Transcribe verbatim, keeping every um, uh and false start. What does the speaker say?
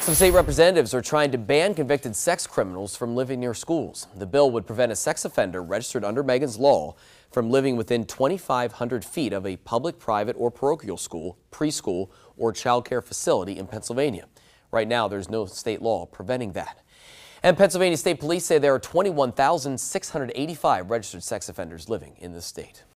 Some state representatives are trying to ban convicted sex criminals from living near schools. The bill would prevent a sex offender registered under Megan's law from living within twenty-five hundred feet of a public, private, or parochial school, preschool, or child care facility in Pennsylvania. Right now, there's no state law preventing that. And Pennsylvania State Police say there are twenty-one thousand six hundred eighty-five registered sex offenders living in the state.